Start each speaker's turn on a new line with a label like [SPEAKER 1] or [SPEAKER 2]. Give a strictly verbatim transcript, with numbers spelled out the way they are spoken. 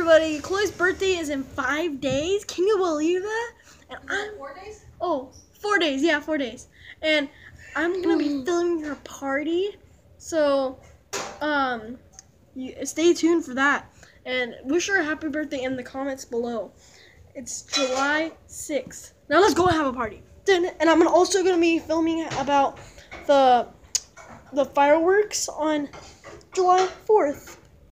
[SPEAKER 1] everybody. Chloe's birthday is in five days. Can you believe that? And
[SPEAKER 2] Is it four days?
[SPEAKER 1] Oh, four days. Yeah, four days. And I'm gonna be filming her party, so um, you, stay tuned for that. And wish her a happy birthday in the comments below. It's July sixth. Now let's go and have a party. Then, and I'm also gonna be filming about the the fireworks on July fourth.